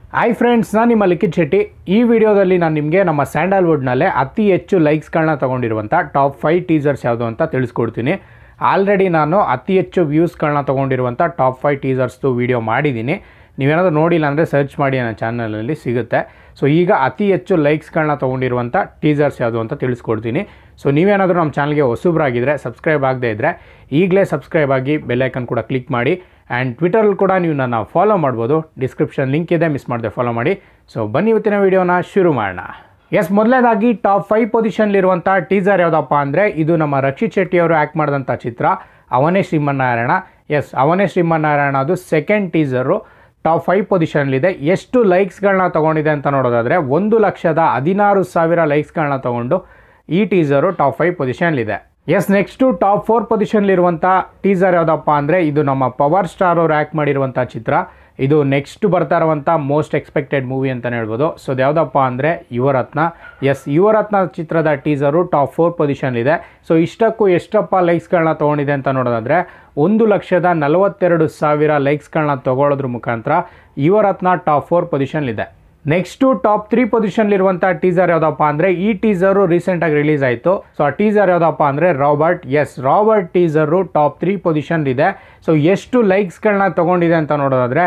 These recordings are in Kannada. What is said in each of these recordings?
ಹಾಯ್ ಫ್ರೆಂಡ್ಸ್, ನಾನು ನಿಮ್ಮ ಲಿಖಿತ್ ಶೆಟ್ಟಿ. ಈ ವಿಡಿಯೋದಲ್ಲಿ ನಾನು ನಿಮಗೆ ನಮ್ಮ ಸ್ಯಾಂಡಲ್ವುಡ್ನಲ್ಲೇ ಅತಿ ಹೆಚ್ಚು ಲೈಕ್ಸ್ಗಳನ್ನ ತೊಗೊಂಡಿರುವಂಥ ಟಾಪ್ 5 ಟೀಸರ್ಸ್ ಯಾವುದು ಅಂತ ತಿಳಿಸ್ಕೊಡ್ತೀನಿ. ಆಲ್ರೆಡಿ ನಾನು ಅತಿ ಹೆಚ್ಚು ವ್ಯೂಸ್ಗಳನ್ನ ತೊಗೊಂಡಿರುವಂಥ ಟಾಪ್ 5 ಟೀಸರ್ಸ್ದು ವೀಡಿಯೋ ಮಾಡಿದ್ದೀನಿ. ನೀವೇನಾದರೂ ನೋಡಿಲ್ಲ ಅಂದರೆ ಸರ್ಚ್ ಮಾಡಿ ನನ್ನ ಚಾನಲಲ್ಲಿ ಸಿಗುತ್ತೆ. ಸೊ ಈಗ ಅತಿ ಹೆಚ್ಚು ಲೈಕ್ಸ್ಗಳನ್ನ ತೊಗೊಂಡಿರುವಂಥ ಟೀಸರ್ಸ್ ಯಾವುದು ಅಂತ ತಿಳಿಸ್ಕೊಡ್ತೀನಿ. ಸೊ ನೀವೇನಾದರೂ ನಮ್ಮ ಚಾನಲ್ಗೆ ಹೊಸಬ್ರಾಗಿದ್ದರೆ, ಸಬ್ಸ್ಕ್ರೈಬ್ ಆಗದೇ ಇದ್ದರೆ ಈಗಲೇ ಸಬ್ಸ್ಕ್ರೈಬ್ ಆಗಿ ಬೆಲ್ಲೈಕನ್ ಕೂಡ ಕ್ಲಿಕ್ ಮಾಡಿ. ಆ್ಯಂಡ್ ಟ್ವಿಟರಲ್ಲಿ ಕೂಡ ನೀವು ನನ್ನ ಫಾಲೋ ಮಾಡ್ಬೋದು, ಡಿಸ್ಕ್ರಿಪ್ಷನ್ ಲಿಂಕ್ ಇದೆ, ಮಿಸ್ ಮಾಡದೆ ಫಾಲೋ ಮಾಡಿ. ಸೊ ಬನ್ನಿ ಇವತ್ತಿನ ವೀಡಿಯೋನ ಶುರು ಮಾಡೋಣ. ಮೊದಲನೇದಾಗಿ ಟಾಪ್ 5 ಪೊಸಿಷನ್ಲಿರುವಂಥ ಟೀಸರ್ ಯಾವುದಪ್ಪ ಅಂದರೆ ಇದು ನಮ್ಮ ರಕ್ಷಿತ್ ಶೆಟ್ಟಿ ಅವರು ಆ್ಯಕ್ಟ್ ಮಾಡಿದಂಥ ಚಿತ್ರ ಅವನೇ ಶ್ರೀಮನ್ನಾರಾಯಣ. ಅವನೇ ಶ್ರೀಮನ್ನಾರಾಯಣ ಅದು ಸೆಕೆಂಡ್ ಟೀಸರು ಟಾಪ್ 5 ಪೊಸಿಷನ್ಲಿದೆ. ಎಷ್ಟು ಲೈಕ್ಸ್ಗಳನ್ನ ತೊಗೊಂಡಿದೆ ಅಂತ ನೋಡೋದಾದರೆ 1,16,000 ಲೈಕ್ಸ್ಗಳನ್ನ ತೊಗೊಂಡು ಈ ಟೀಸರು ಟಾಪ್ 5 ಪೊಸಿಷನ್ಲಿದೆ. ನೆಕ್ಸ್ಟು ಟಾಪ್ 4 ಪೊಸಿಷನ್ಲಿರುವಂಥ ಟೀಸರ್ ಯಾವುದಪ್ಪ ಅಂದರೆ ಇದು ನಮ್ಮ ಪವರ್ ಸ್ಟಾರ್ ಅವರು ಆ್ಯಕ್ಟ್ ಮಾಡಿರುವಂಥ ಚಿತ್ರ. ಇದು ನೆಕ್ಸ್ಟ್ ಬರ್ತಾ ಇರುವಂಥ ಮೋಸ್ಟ್ ಎಕ್ಸ್ಪೆಕ್ಟೆಡ್ ಮೂವಿ ಅಂತಲೇ ಹೇಳ್ಬೋದು. ಸೊ ಅದು ಯಾವುದಪ್ಪ ಅಂದರೆ ಯುವರತ್ನ. ಯುವರತ್ನ ಚಿತ್ರದ ಟೀಸರು ಟಾಪ್ 4 ಪೊಸಿಷನ್ಲಿದೆ. ಸೊ ಇಷ್ಟಕ್ಕೂ ಎಷ್ಟಪ್ಪ ಲೈಕ್ಸ್ಗಳನ್ನ ತೊಗೊಂಡಿದೆ ಅಂತ ನೋಡೋದಾದರೆ 1,42,000 ಲೈಕ್ಸ್ಗಳನ್ನ ತೊಗೊಳ್ಳೋದ್ರ ಮುಖಾಂತರ ಯುವರತ್ನ ಟಾಪ್ 4 ಪೊಸಿಷನ್ಲಿದೆ. ನೆಕ್ಸ್ಟು ಟಾಪ್ 3 ಪೊಸಿಷನ್ಲಿರುವಂಥ ಟೀಸರ್ ಯಾವುದಪ್ಪ ಅಂದರೆ ಈ ಟೀಸರು ರೀಸೆಂಟಾಗಿ ರಿಲೀಸ್ ಆಯಿತು. ಸೊ ಆ ಟೀಸರ್ ಯಾವುದಪ್ಪ ಅಂದರೆ ರಾಬರ್ಟ್. ರಾಬರ್ಟ್ ಟೀಸರು ಟಾಪ್ 3 ಪೊಸಿಷನ್ಲಿದೆ. ಸೊ ಎಷ್ಟು ಲೈಕ್ಸ್ಗಳನ್ನ ತೊಗೊಂಡಿದೆ ಅಂತ ನೋಡೋದಾದರೆ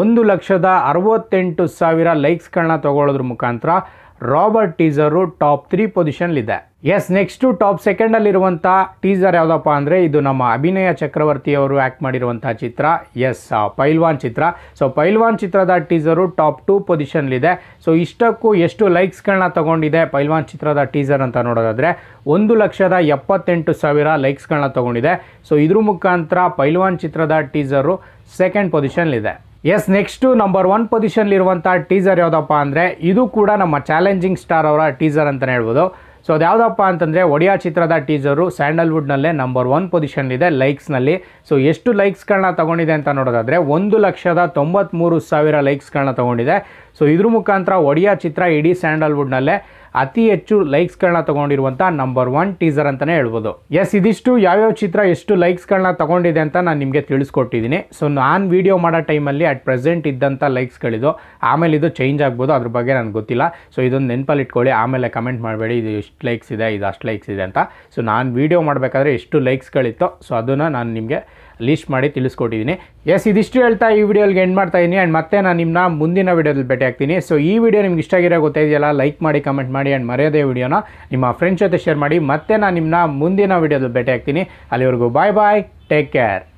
1,68,000 ಲೈಕ್ಸ್ಗಳನ್ನ ತೊಗೊಳ್ಳೋದ್ರ ಮುಖಾಂತರ ರಾಬರ್ಟ್ ಟೀಸರು ಟಾಪ್ 3 ಪೊಸಿಷನ್ಲಿದೆ. ನೆಕ್ಸ್ಟು ಟಾಪ್ ಸೆಕೆಂಡಲ್ಲಿರುವಂಥ ಟೀಸರ್ ಯಾವುದಪ್ಪ ಅಂದರೆ ಇದು ನಮ್ಮ ಅಭಿನಯ ಚಕ್ರವರ್ತಿ ಅವರು ಆ್ಯಕ್ಟ್ ಮಾಡಿರುವಂಥ ಚಿತ್ರ. ಪೈಲ್ವಾನ್ ಚಿತ್ರ. ಸೊ ಪೈಲ್ವಾನ್ ಚಿತ್ರದ ಟೀಸರು ಟಾಪ್ 2 ಪೊಸಿಷನ್ಲಿದೆ. ಸೊ ಇಷ್ಟಕ್ಕೂ ಎಷ್ಟು ಲೈಕ್ಸ್ಗಳನ್ನ ತೊಗೊಂಡಿದೆ ಪೈಲ್ವಾನ್ ಚಿತ್ರದ ಟೀಸರ್ ಅಂತ ನೋಡೋದಾದರೆ 1,78,000 ಲೈಕ್ಸ್ಗಳನ್ನ ತೊಗೊಂಡಿದೆ. ಸೊ ಇದ್ರ ಮುಖಾಂತರ ಪೈಲ್ವಾನ್ ಚಿತ್ರದ ಟೀಸರು ಸೆಕೆಂಡ್ ಪೊಸಿಷನ್ಲಿದೆ. ನೆಕ್ಸ್ಟು ನಂಬರ್ 1 ಪೊಸಿಷನ್ಲಿರುವಂಥ ಟೀಸರ್ ಯಾವುದಪ್ಪ ಅಂದರೆ ಇದು ಕೂಡ ನಮ್ಮ ಚಾಲೆಂಜಿಂಗ್ ಸ್ಟಾರ್ ಅವರ ಟೀಸರ್ ಅಂತಲೇ ಹೇಳ್ಬೋದು. ಸೊ ಅದು ಯಾವುದಪ್ಪ ಅಂತಂದರೆ ಒಡಿಯಾ ಚಿತ್ರದ ಟೀಸರು ಸ್ಯಾಂಡಲ್ವುಡ್ನಲ್ಲೇ ನಂಬರ್ 1 ಪೊಸಿಷನ್ಲಿದೆ ಲೈಕ್ಸ್ನಲ್ಲಿ. ಸೊ ಎಷ್ಟು ಲೈಕ್ಸ್ಗಳನ್ನ ತೊಗೊಂಡಿದೆ ಅಂತ ನೋಡೋದಾದರೆ 1,93,000 ಲೈಕ್ಸ್ಗಳನ್ನ ತೊಗೊಂಡಿದೆ. ಸೊ ಇದ್ರ ಮುಖಾಂತರ ಒಡಿಯಾ ಚಿತ್ರ ಇಡೀ ಸ್ಯಾಂಡಲ್ವುಡ್ನಲ್ಲೇ ಅತಿ ಹೆಚ್ಚು ಲೈಕ್ಸ್ಗಳನ್ನ ತೊಗೊಂಡಿರುವಂಥ ನಂಬರ್ 1 ಟೀಸರ್ ಅಂತಲೇ ಹೇಳ್ಬೋದು. ಇದಿಷ್ಟು ಯಾವ್ಯಾವ ಚಿತ್ರ ಎಷ್ಟು ಲೈಕ್ಸ್ಗಳನ್ನ ತೊಗೊಂಡಿದೆ ಅಂತ ನಾನು ನಿಮಗೆ ತಿಳಿಸ್ಕೊಟ್ಟಿದ್ದೀನಿ. ಸೊ ನಾನು ವೀಡಿಯೋ ಮಾಡೋ ಟೈಮಲ್ಲಿ ಅಟ್ ಪ್ರೆಸೆಂಟ್ ಇದ್ದಂಥ ಲೈಕ್ಸ್ಗಳಿದು, ಆಮೇಲೆ ಇದು ಚೇಂಜ್ ಆಗ್ಬೋದು, ಅದ್ರ ಬಗ್ಗೆ ನನಗೆ ಗೊತ್ತಿಲ್ಲ. ಸೊ ಇದೊಂದು ನೆನಪಲ್ಲಿ ಇಟ್ಕೊಳ್ಳಿ, ಆಮೇಲೆ ಕಮೆಂಟ್ ಮಾಡಬೇಡಿ ಇದು ಎಷ್ಟು ಲೈಕ್ಸ್ ಇದೆ, ಇದು ಅಷ್ಟು ಲೈಕ್ಸ್ ಇದೆ ಅಂತ. ಸೊ ನಾನು ವೀಡಿಯೋ ಮಾಡಬೇಕಾದ್ರೆ ಎಷ್ಟು ಲೈಕ್ಸ್ಗಳಿತ್ತೋ ಸೊ ಅದನ್ನು ನಾನು ನಿಮಗೆ ಲೀಸ್ಟ್ ಮಾಡಿ ತಿಳಿಸ್ಕೊಟ್ಟಿದ್ದೀನಿ. ಇದಿಷ್ಟು ಹೇಳ್ತಾ ಈ ವಿಡಿಯೋಗೆ ಎಂಡ್ ಮಾಡ್ತಾ ಇದ್ದೀನಿ. ಆ್ಯಂಡ್ ಮತ್ತೆ ನಾನು ನಿಮ್ಮನ್ನ ಮುಂದಿನ ವೀಡಿಯೋದಲ್ಲಿ ಭೇಟಿ ಆಗ್ತೀನಿ. ಸೊ ಈ ವಿಡಿಯೋ ನಿಮ್ಗೆ ಇಷ್ಟ ಆಗಿರೋ ಗೊತ್ತಾಯಿದೆಯಲ್ಲ, ಲೈಕ್ ಮಾಡಿ, ಕಮೆಂಟ್ ಮಾಡಿ. ಆ್ಯಂಡ್ ಮರೆಯದೇ ವಿಡಿಯೋನ ನಿಮ್ಮ ಫ್ರೆಂಡ್ಸ್ ಜೊತೆ ಶೇರ್ ಮಾಡಿ. ಮತ್ತೆ ನಾನು ನಿಮ್ಮನ್ನ ಮುಂದಿನ ವೀಡಿಯೋದಲ್ಲಿ ಭೇಟಿ ಆಗ್ತೀನಿ. ಅಲ್ಲಿವರೆಗೂ ಬಾಯ್ ಬಾಯ್, ಟೇಕ್ ಕೇರ್.